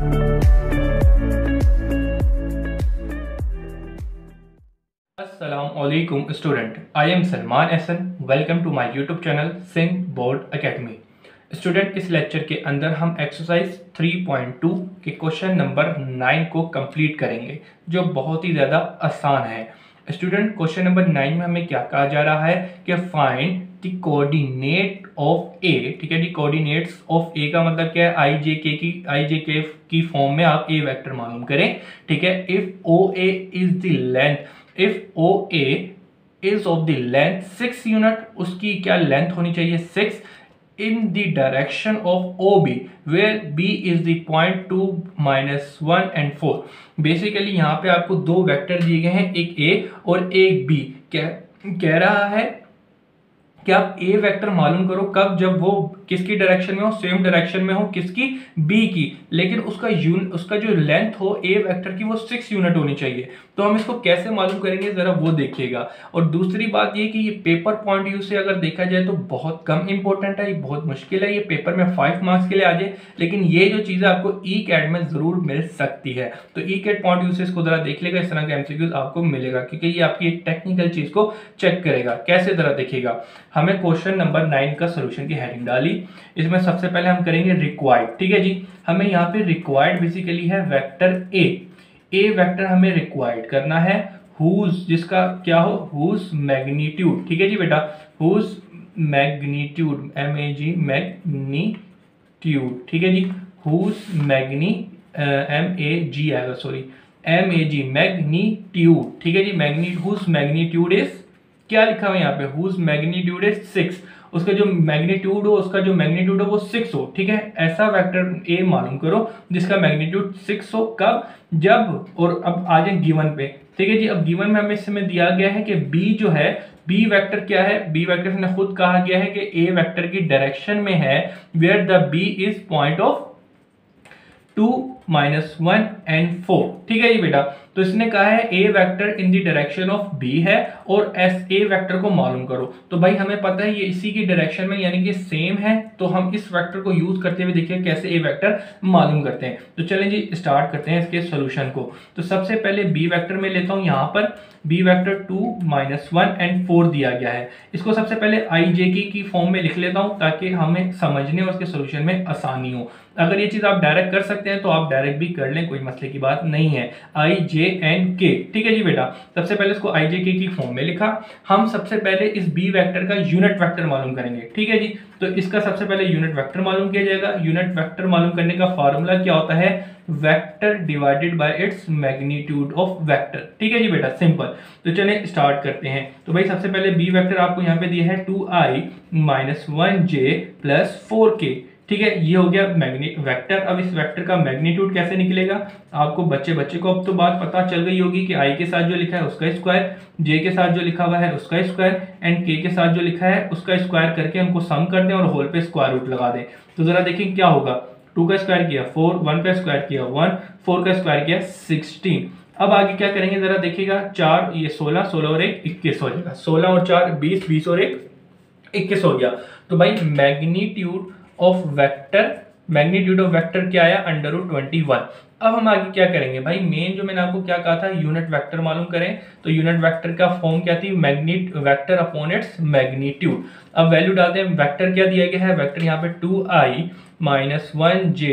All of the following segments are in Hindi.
Assalamualaikum student, I am Salman Ahsan. Welcome to my YouTube channel Singh Board Academy. Student, इस लेक्चर के अंदर हम एक्सरसाइज 3.2 के क्वेश्चन नंबर 9 को कंप्लीट करेंगे, जो बहुत ही ज़्यादा आसान है। स्टूडेंट, क्वेश्चन नंबर 9 में हमें क्या कहा जा रहा है कि find the coordinate of A. ठीक है जी, कोऑर्डिनेट्स ऑफ ए का मतलब क्या है, आई जे के की फॉर्म में आप ए वेक्टर मालूम करें। ठीक है, if O A is the length, if O A is of the length 6 unit, उसकी क्या लेंथ होनी चाहिए 6, in the direction of OB where B is the point 2, -1 and 4। Basically यहाँ पे आपको दो वेक्टर दिए गए हैं, एक A और एक B। कह रहा है कि आप ए वेक्टर मालूम करो कब, जब वो किसकी डायरेक्शन में हो, सेम डायरेक्शन में हो, किसकी, बी की, लेकिन उसका जो लेंथ हो ए वेक्टर की वो 6 यूनिट होनी चाहिए। तो हम इसको कैसे मालूम करेंगे जरा वो देखिएगा। और दूसरी बात ये कि ये पेपर पॉइंट व्यू से अगर देखा जाए तो बहुत कम इंपॉर्टेंट है, ये बहुत मुश्किल है, ये पेपर में 5 मार्क्स के लिए आ जाए, लेकिन ये जो चीज़ें आपको ई कैट में जरूर मिल सकती है। तो ई कैट पॉइंट व्यू से इसको जरा देख लेगा, इस तरह का एमसीक्यूज आपको मिलेगा, क्योंकि ये आपकी एक टेक्निकल चीज को चेक करेगा। कैसे जरा देखिएगा। हमें क्वेश्चन नंबर 9 का सोल्यूशन की हेडिंग डाली, इसमें सबसे पहले हम करेंगे रिक्वायर्ड। ठीक है जी, हमें यहाँ पे रिक्वायर्ड बेसिकली है वेक्टर ए वेक्टर हमें रिक्वायर्ड करना है, हुज, जिसका क्या हो, हुज मैग्नीट्यूड। ठीक है जी बेटा, हुज मैग्नीट्यूड, MAG मैग्नीट्यूड। ठीक है जी, हुज MAG आएगा, सॉरी MAG मैग्नीट्यूड। ठीक है जी, हुज मैग्नीट्यूड इज, क्या लिखा हुआ है यहाँ पे, हुज मैग्नीट्यूड इज 6, उसका जो मैग्नीट्यूड हो, वो 6 हो। ठीक है, ऐसा वेक्टर ए मालूम करो जिसका मैग्नीट्यूड 6 हो। कब, जब, और अब आ जाए गिवन पे। ठीक है जी, अब गिवन में हमें इसमें दिया गया है कि बी जो है, बी वेक्टर क्या है, बी वेक्टर ने खुद कहा गया है कि ए वेक्टर की डायरेक्शन में है where the B is point of 2, -1 and 4। ठीक है जी बेटा, तो इसने कहा है A vector in the direction of B है और एस ए वेक्टर को मालूम करो। तो भाई हमें पता है ये इसी की डायरेक्शन में यानी कि सेम है, तो हम इस वेक्टर को यूज करते हुए देखिए कैसे ए वेक्टर मालूम करते हैं। तो चलें जी स्टार्ट करते हैं इसके सॉल्यूशन को। तो सबसे पहले बी वेक्टर में लेता हूं, यहाँ पर बी वेक्टर 2, -1 and 4 दिया गया है। इसको सबसे पहले आई जे की फॉर्म में लिख लेता हूं ताकि हमें समझने और उसके सोल्यूशन में आसानी हो। अगर ये चीज आप डायरेक्ट कर सकते हैं तो आप डायरेक्ट भी कर लें, कोई मसले की बात नहीं है। आई जे एंड के, ठीक है जी बेटा, सबसे पहले इसको आई जे के की फॉर्म में लिखा। हम सबसे पहले इस बी वेक्टर का यूनिट वेक्टर मालूम करेंगे। ठीक है जी, तो इसका सबसे पहले यूनिट वेक्टर मालूम किया जाएगा। यूनिट वेक्टर मालूम करने का फॉर्मूला क्या होता है, vector divided by its magnitude of vector. ठीक है जी बेटा, सिंपल। तो चलें स्टार्ट करते हैं। तो भाई सबसे पहले बी वेक्टर आपको यहाँ पे दिया है 2i - 1j + 4k। ठीक है, ये हो गया वेक्टर। अब इस वेक्टर का मैग्नीट्यूड कैसे निकलेगा, आपको बच्चे को अब तो बात पता चल गई होगी कि i के साथ जो लिखा है उसका स्क्वायर, j के साथ जो लिखा हुआ है उसका स्क्वायर, एंड k के साथ जो लिखा है उसका स्क्वायर करके उनको सम कर दें और होल पे स्क्वायर रूट लगा दें। तो जरा देखिए क्या होगा, 2 का स्क्वायर किया 4, 1 का स्क्वायर किया 1, 4 का स्क्वायर किया 16। अब आगे क्या करेंगे जरा देखिएगा, 4 ये 16 और 1 21 हो जाएगा, 16 और 4 20, 20 और 1 21 हो गया। तो भाई मैग्नीट्यूड ऑफ वेक्टर क्या आया, √21। अब हम आगे क्या करेंगे भाई, मेन जो मैंने आपको क्या कहा था यूनिट वेक्टर मालूम करें, तो यूनिट वेक्टर का फॉर्म क्या थी, वेक्टर अपॉन इट्स मैग्नीट्यूड। अब वैल्यू डालते हैं, वेक्टर क्या दिया गया है, वेक्टर यहाँ पे 2i - 1j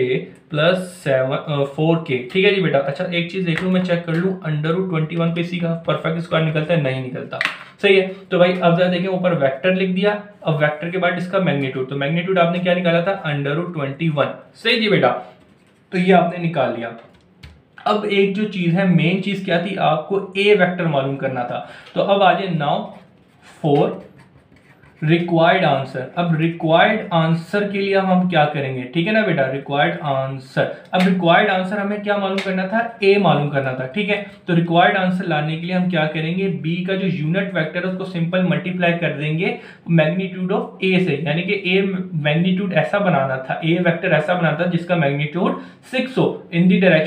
+ 4k। ठीक है जी बेटा। अच्छा एक चीज देख लूं, मैं चेक कर लूं, √21 पे इसी का परफेक्ट स्क्वायर निकलता है, नहीं निकलता। सही है, तो भाई अब जरा देखें, ऊपर वेक्टर लिख दिया, अब वेक्टर के बाद इसका मैग्नीट्यूड, तो मैग्नीट्यूड आपने क्या निकाला था, √21। सही जी बेटा, तो ये आपने निकाल लिया। अब एक जो चीज है, मेन चीज क्या थी, आपको ए वेक्टर मालूम करना था। तो अब आ जाए नाउ फॉर रिक्वायर्ड आंसर। अब रिक्वायर्ड आंसर के लिए हम क्या करेंगे, ठीक है ना बेटा, रिक्वायर्ड आंसर। अब रिक्वायर्ड आंसर हमें क्या मालूम करना था, ए मालूम करना था। ठीक है, तो रिक्वायर्ड आंसर लाने के लिए हम क्या करेंगे, बी का जो यूनिट वेक्टर है उसको सिंपल मल्टीप्लाई कर देंगे मैग्नीट्यूड ऑफ ए से, यानी कि ए मैग्नीट्यूड ऐसा बनाना था, ए वेक्टर ऐसा बनाना था जिसका मैग्नीट्यूड 6 हो इन द डायरेक्शन ऑफ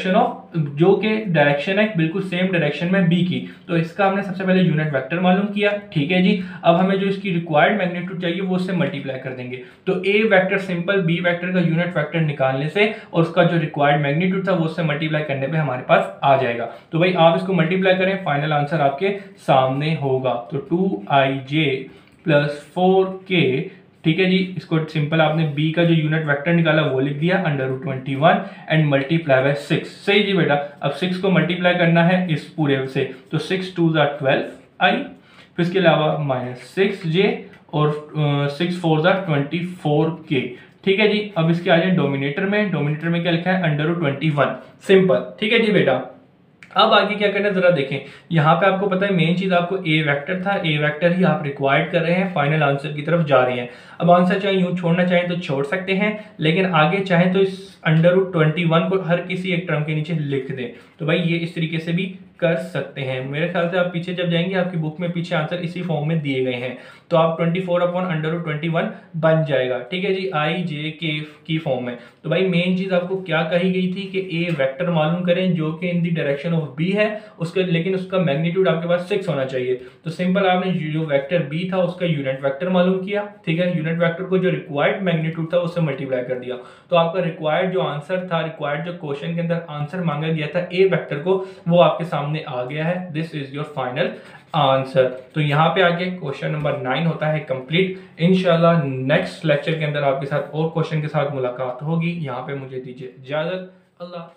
जो कि डायरेक्शन है बिल्कुल सेम डायरेक्शन में बी की, तो इसका हमने सबसे पहले यूनिट वेक्टर मालूम किया, ठीक है जी। अब हमें जो इसकी रिक्वायर्ड मैग्नीट्यूड चाहिए वो उससे मल्टीप्लाई कर देंगे, तो A vector simple B vector का यूनिट वेक्टर निकालने से और उसका जो रिक्वायर्ड मैग्नीट्यूड था वो उससे मल्टीप्लाई करने पे हमारे पास आ जाएगा। तो भाई आप इसको मल्टीप्लाई करें, फाइनल आंसर आपके सामने होगा। तो 2ij प्लस 4k, ठीक है जी। इसको सिंपल आपने b का जो यूनिट वेक्टर निकाला वो लिख दिया √21 एंड मल्टीप्लाई बाय 6। सही जी बेटा। अब 6 को मल्टीप्लाई करना है इस पूरे से, तो 6 2 12i, फिर इसके अलावा -6j और 6 4 24k, ठीक है जी। अब इसके आ जाए डोमिनेटर में, डोमिनेटर में क्या लिखा है √21, सिंपल, ठीक है जी बेटा। अब आगे क्या करना है जरा देखें, यहाँ पे आपको पता है मेन चीज आपको ए वेक्टर था, ए वेक्टर ही आप रिक्वायर्ड कर रहे हैं, फाइनल आंसर की तरफ जा रहे हैं। अब आंसर चाहे यूं छोड़ना चाहें तो छोड़ सकते हैं, लेकिन आगे चाहें तो इस √21 को हर किसी एक टर्म के नीचे लिख दें, तो भाई ये इस तरीके से भी कर सकते हैं। मेरे ख्याल से आप पीछे जब जाएंगे आपकी बुक में पीछे आंसर इसी फॉर्म में दिए गए हैं, तो आप 24/√21 बन जाएगा, ठीक है जी, आई जे के की फॉर्म में। तो भाई मेन चीज आपको क्या कही गई थी कि ए वेक्टर मालूम करें जो कि in the direction of B है, उसका लेकिन उसका मैग्नीट्यूड आपके पास 6 होना चाहिए। तो सिंपल आपने जो वेक्टर बी था उसका यूनिट वेक्टर मालूम किया, ठीक है, यूनिट वेक्टर को जो रिक्वायर्ड मैग्नीट्यूड था उससे मल्टीप्लाई कर दिया, तो आपका रिक्वायर्ड जो आंसर था, रिक्वायर्ड जो क्वेश्चन के अंदर आंसर मांगा गया था ए वेक्टर को, वो आपके सामने आ गया है। This is your final answer. तो यहाँ पे आगे क्वेश्चन नंबर 9 होता है कंप्लीट। इंशाल्लाह नेक्स्ट लेक्चर के अंदर आपके साथ और क्वेश्चन के साथ मुलाकात होगी। यहाँ पे मुझे दीजिए इजाजत। अल्लाह।